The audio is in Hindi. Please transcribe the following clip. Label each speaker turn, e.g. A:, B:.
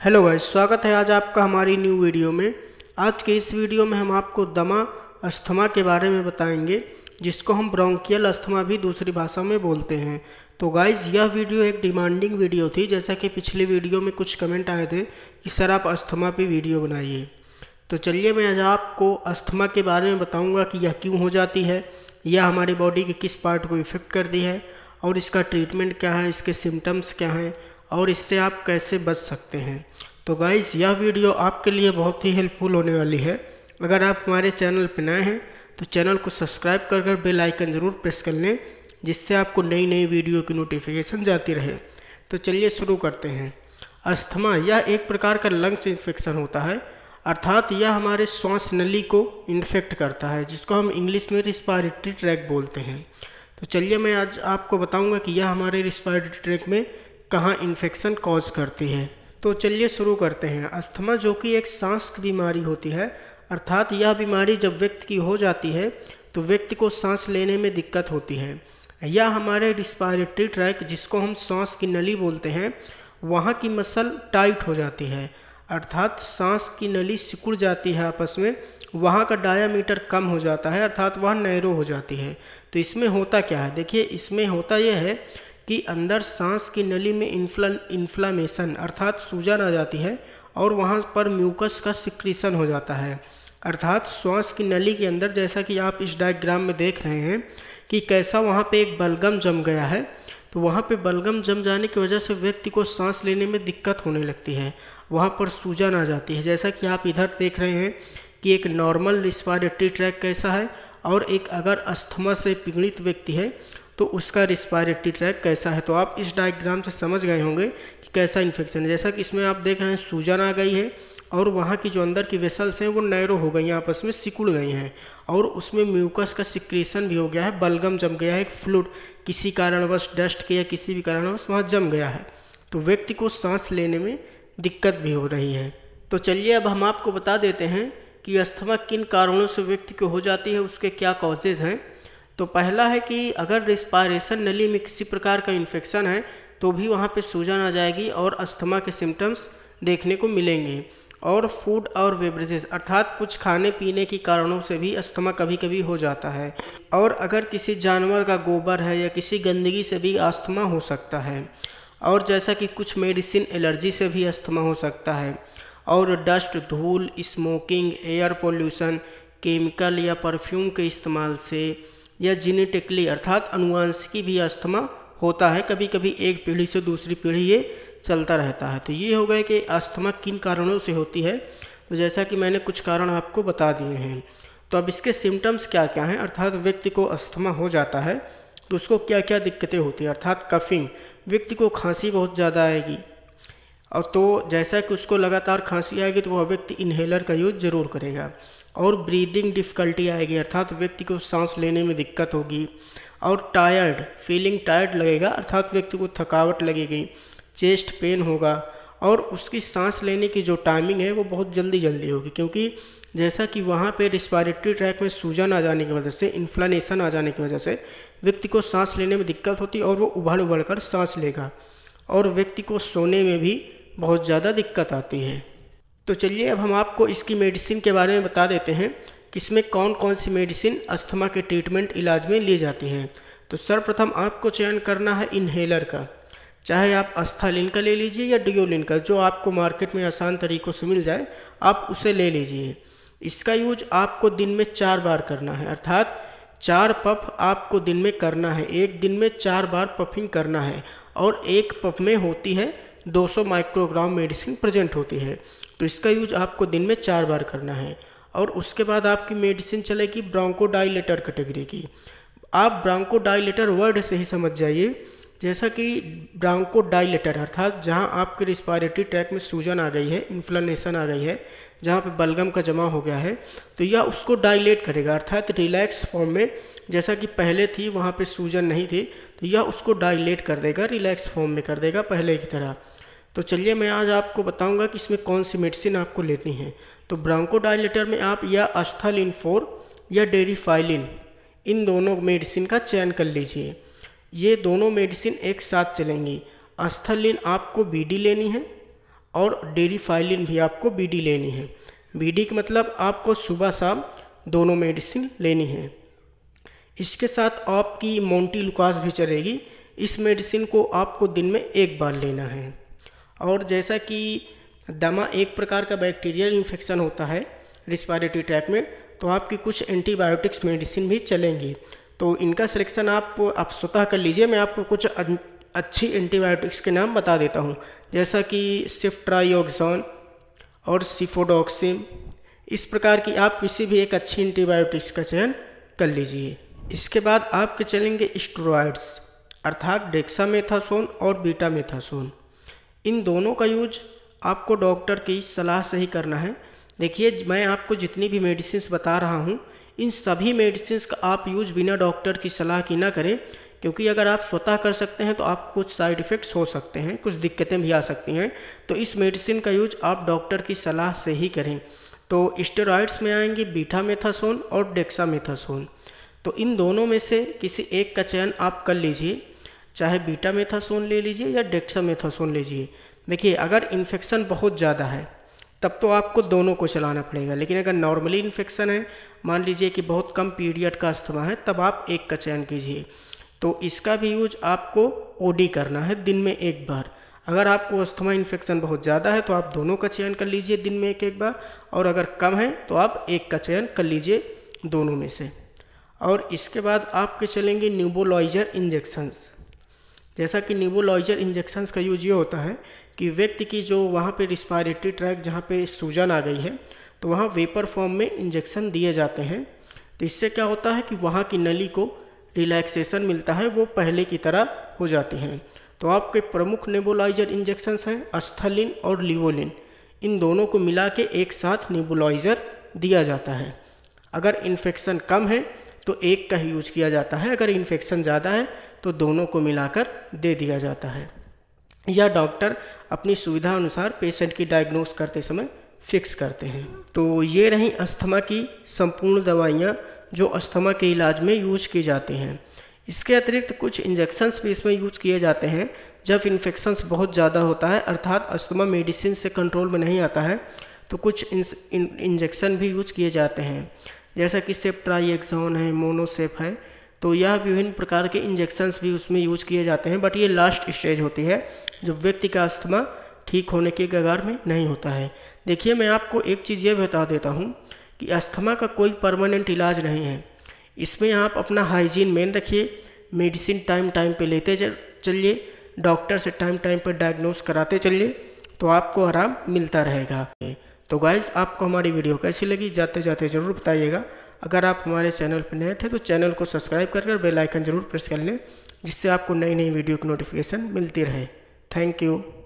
A: हेलो गाइस, स्वागत है आज आपका हमारी न्यू वीडियो में। आज के इस वीडियो में हम आपको दमा अस्थमा के बारे में बताएंगे, जिसको हम ब्रोंकियल अस्थमा भी दूसरी भाषा में बोलते हैं। तो गाइस, यह वीडियो एक डिमांडिंग वीडियो थी, जैसा कि पिछली वीडियो में कुछ कमेंट आए थे कि सर आप अस्थमा पे वीडियो बनाइए। तो चलिए मैं आज आपको अस्थमा के बारे में बताऊँगा कि यह क्यों हो जाती है, यह हमारी बॉडी के किस पार्ट को इफ़ेक्ट करती है और इसका ट्रीटमेंट क्या है, इसके सिम्टम्स क्या हैं और इससे आप कैसे बच सकते हैं। तो गाइज़, यह वीडियो आपके लिए बहुत ही हेल्पफुल होने वाली है। अगर आप हमारे चैनल पर नए हैं तो चैनल को सब्सक्राइब कर बेल आइकन ज़रूर प्रेस कर लें, जिससे आपको नई नई वीडियो की नोटिफिकेशन जाती रहे। तो चलिए शुरू करते हैं। अस्थमा यह एक प्रकार का लंग्स इन्फेक्शन होता है, अर्थात यह हमारे श्वास नली को इन्फेक्ट करता है, जिसको हम इंग्लिश में रिस्पायरेटरी ट्रैक बोलते हैं। तो चलिए मैं आज आपको बताऊंगा कि यह हमारे रिस्पायरेटरी ट्रैक में कहाँ इन्फेक्शन कॉज करती है। तो चलिए शुरू करते हैं। अस्थमा जो कि एक सांस की बीमारी होती है, अर्थात यह बीमारी जब व्यक्ति की हो जाती है तो व्यक्ति को सांस लेने में दिक्कत होती है। यह हमारे रिस्पायरेटरी ट्रैक, जिसको हम सांस की नली बोलते हैं, वहाँ की मसल टाइट हो जाती है, अर्थात सांस की नली सिकुड़ जाती है आपस में, वहाँ का डायामीटर कम हो जाता है, अर्थात वह नैरो हो जाती है। तो इसमें होता क्या है, देखिए इसमें होता यह है कि अंदर सांस की नली में इन्फ्लामेशन अर्थात सूजन आ जाती है और वहाँ पर म्यूकस का सिक्रीशन हो जाता है, अर्थात श्वास की नली के अंदर, जैसा कि आप इस डायग्राम में देख रहे हैं कि कैसा वहाँ पे एक बलगम जम गया है। तो वहाँ पे बलगम जम जाने की वजह से व्यक्ति को सांस लेने में दिक्कत होने लगती है, वहाँ पर सूजन आ जाती है। जैसा कि आप इधर देख रहे हैं कि एक नॉर्मल रिस्पायरेटरी ट्रैक कैसा है और एक अगर अस्थमा से पीड़ित व्यक्ति है तो उसका रिस्पायरेटरी ट्रैक कैसा है। तो आप इस डायग्राम से समझ गए होंगे कि कैसा इन्फेक्शन है। जैसा कि इसमें आप देख रहे हैं सूजन आ गई है और वहाँ की जो अंदर की वेसल्स हैं वो नैरो हो गई हैं, आपस में सिकुड़ गई हैं और उसमें म्यूकस का सिक्रीशन भी हो गया है, बलगम जम गया है, एक फ्लूइड किसी कारणवश डस्ट के या किसी भी कारणवश वहाँ जम गया है, तो व्यक्ति को सांस लेने में दिक्कत भी हो रही है। तो चलिए अब हम आपको बता देते हैं कि अस्थमा किन कारणों से व्यक्ति को हो जाती है, उसके क्या कॉजेज़ हैं। तो पहला है कि अगर रिस्पायरेशन नली में किसी प्रकार का इन्फेक्शन है तो भी वहाँ पे सूजन आ जाएगी और अस्थमा के सिम्टम्स देखने को मिलेंगे। और फूड और बेवरेजेस अर्थात कुछ खाने पीने के कारणों से भी अस्थमा कभी कभी हो जाता है। और अगर किसी जानवर का गोबर है या किसी गंदगी से भी अस्थमा हो सकता है। और जैसा कि कुछ मेडिसिन एलर्जी से भी अस्थमा हो सकता है। और डस्ट, धूल, स्मोकिंग, एयर पोल्यूशन, केमिकल या परफ्यूम के इस्तेमाल से या जेनेटिकली अर्थात अनुवांशिकी भी अस्थमा होता है, कभी कभी एक पीढ़ी से दूसरी पीढ़ी ये चलता रहता है। तो ये हो गए कि अस्थमा किन कारणों से होती है। तो जैसा कि मैंने कुछ कारण आपको बता दिए हैं। तो अब इसके सिम्टम्स क्या क्या हैं, अर्थात व्यक्ति को अस्थमा हो जाता है तो उसको क्या क्या दिक्कतें होती हैं। अर्थात कफिंग, व्यक्ति को खांसी बहुत ज़्यादा आएगी, और तो जैसा कि उसको लगातार खांसी आएगी तो वह व्यक्ति इन्हेलर का यूज ज़रूर करेगा। और ब्रीदिंग डिफ़िकल्टी आएगी, अर्थात व्यक्ति को सांस लेने में दिक्कत होगी। और टायर्ड, फीलिंग टायर्ड लगेगा, अर्थात व्यक्ति को थकावट लगेगी। चेस्ट पेन होगा और उसकी सांस लेने की जो टाइमिंग है वो बहुत जल्दी होगी, क्योंकि जैसा कि वहाँ पे रिस्पायरेटरी ट्रैक में सूजन आ जाने की वजह से, इन्फ्लामेशन आ जाने की वजह से व्यक्ति को सांस लेने में दिक्कत होती है और वो उबड़ कर सांस लेगा और व्यक्ति को सोने में भी बहुत ज़्यादा दिक्कत आती है। तो चलिए अब हम आपको इसकी मेडिसिन के बारे में बता देते हैं कि इसमें कौन कौन सी मेडिसिन अस्थमा के ट्रीटमेंट इलाज में ली जाती हैं। तो सर्वप्रथम आपको चयन करना है इन्हेलर का, चाहे आप अस्थालिन का ले लीजिए या डियोलिन का, जो आपको मार्केट में आसान तरीक़ों से मिल जाए आप उसे ले लीजिए। इसका यूज आपको दिन में 4 बार करना है, अर्थात 4 पफ आपको दिन में करना है। एक दिन में 4 बार पफिंग करना है और एक पफ में होती है 200 माइक्रोग्राम मेडिसिन प्रेजेंट होती है। तो इसका यूज आपको दिन में 4 बार करना है। और उसके बाद आपकी मेडिसिन चलेगी ब्रोंकोडाइलेटर कैटेगरी की। आप ब्रोंकोडाइलेटर वर्ड से ही समझ जाइए, जैसा कि ब्रोंकोडाइलेटर अर्थात जहां आपके रिस्पायरेटरी ट्रैक में सूजन आ गई है, इन्फ्लेमेशन आ गई है, जहां पे बलगम का जमा हो गया है, तो यह उसको डायलेट करेगा, अर्थात रिलैक्स फॉर्म में, जैसा कि पहले थी वहाँ पे सूजन नहीं थी, तो यह उसको डायलेट कर देगा, रिलैक्स फॉर्म में कर देगा पहले की तरह। तो चलिए मैं आज आपको बताऊंगा कि इसमें कौन सी मेडिसिन आपको लेनी है। तो ब्रोंकोडाइलेटर में आप या अस्थालिन 4 या डेरिफाइलिन, इन दोनों मेडिसिन का चयन कर लीजिए। ये दोनों मेडिसिन एक साथ चलेंगी। अस्थालिन आपको बीडी लेनी है और डेरिफाइलिन भी आपको बीडी लेनी है। बीडी का मतलब आपको सुबह शाम दोनों मेडिसिन लेनी है। इसके साथ आपकी मोंटेलुकास भी चलेगी। इस मेडिसिन को आपको दिन में 1 बार लेना है। और जैसा कि दमा एक प्रकार का बैक्टीरियल इन्फेक्शन होता है रिस्पायरेटरी ट्रैक में, तो आपकी कुछ एंटीबायोटिक्स मेडिसिन भी चलेंगी। तो इनका सिलेक्शन आप स्वतः कर लीजिए। मैं आपको कुछ अच्छी एंटीबायोटिक्स के नाम बता देता हूँ, जैसा कि सिफ्ट्रायोक्सोन और सिफोडोक्सिन। इस प्रकार की आप किसी भी एक अच्छी एंटीबायोटिक्स का चयन कर लीजिए। इसके बाद आपके चलेंगे स्टेरॉइड्स, अर्थात डेक्सामेथासोन और बीटामेथासोन। इन दोनों का यूज आपको डॉक्टर की सलाह से ही करना है। देखिए, मैं आपको जितनी भी मेडिसिन बता रहा हूँ, इन सभी मेडिसिन का आप यूज बिना डॉक्टर की सलाह की ना करें, क्योंकि अगर आप स्वतः कर सकते हैं तो आपको कुछ साइड इफ़ेक्ट्स हो सकते हैं, कुछ दिक्कतें भी आ सकती हैं। तो इस मेडिसिन का यूज आप डॉक्टर की सलाह से ही करें। तो स्टेरॉइड्स में आएंगे बीटामेथासोन और डेक्सामेथासोन। तो इन दोनों में से किसी एक का चयन आप कर लीजिए, चाहे बीटामेथासोन ले लीजिए या डेक्सामेथासोन लीजिए। देखिए, अगर इन्फेक्शन बहुत ज़्यादा है तब तो आपको दोनों को चलाना पड़ेगा, लेकिन अगर नॉर्मली इन्फेक्शन है, मान लीजिए कि बहुत कम पीरियड का अस्थमा है, तब आप एक का चयन कीजिए। तो इसका भी यूज आपको ओडी करना है दिन में 1 बार। अगर आपको अस्थमा इन्फेक्शन बहुत ज़्यादा है तो आप दोनों का चयन कर लीजिए दिन में 1 बार, और अगर कम है तो आप एक का चयन कर लीजिए दोनों में से। और इसके बाद आपके चलेंगे न्यूबुलाइजर इंजेक्शंस। जैसा कि न्यूबुलाइजर इंजेक्शंस का यूज ये होता है कि व्यक्ति की जो वहाँ पे रिस्पायरेटरी ट्रैक जहाँ पे सूजन आ गई है, तो वहाँ वेपर फॉर्म में इंजेक्शन दिए जाते हैं। तो इससे क्या होता है कि वहाँ की नली को रिलैक्सेशन मिलता है, वो पहले की तरह हो जाती हैं। तो आपके प्रमुख नेबुलाइजर इंजेक्शंस हैं अस्थलिन और लिवोलिन। इन दोनों को मिला के एक साथ नेबुलाइजर दिया जाता है। अगर इन्फेक्शन कम है तो एक का ही यूज किया जाता है, अगर इन्फेक्शन ज़्यादा है तो दोनों को मिलाकर दे दिया जाता है, या डॉक्टर अपनी सुविधा अनुसार पेशेंट की डायग्नोस करते समय फिक्स करते हैं। तो ये रही अस्थमा की संपूर्ण दवाइयाँ जो अस्थमा के इलाज में यूज की जाती हैं। इसके अतिरिक्त कुछ इंजेक्शंस भी इसमें यूज किए जाते हैं जब इन्फेक्शंस बहुत ज़्यादा होता है, अर्थात अस्थमा मेडिसिन से कंट्रोल में नहीं आता है, तो कुछ इंजेक्शन भी यूज किए जाते हैं, जैसा कि सेफ्ट्रायोक्सोन है, मोनोसेफ है। तो यह विभिन्न प्रकार के इंजेक्शंस भी उसमें यूज किए जाते हैं, बट ये लास्ट स्टेज होती है जब व्यक्ति का अस्थमा ठीक होने के कगार में नहीं होता है। देखिए, मैं आपको एक चीज़ ये बता देता हूँ कि अस्थमा का कोई परमानेंट इलाज नहीं है। इसमें आप अपना हाइजीन मेन रखिए, मेडिसिन टाइम टाइम पे लेते चलिए, डॉक्टर से टाइम टाइम पर डायग्नोस कराते चलिए, तो आपको आराम मिलता रहेगा। तो गाइज़, आपको हमारी वीडियो कैसी लगी जाते जाते ज़रूर बताइएगा। अगर आप हमारे चैनल पर नए थे तो चैनल को सब्सक्राइब कर बेल आइकन ज़रूर प्रेस कर लें, जिससे आपको नई नई वीडियो की नोटिफिकेशन मिलती रहे। Thank you.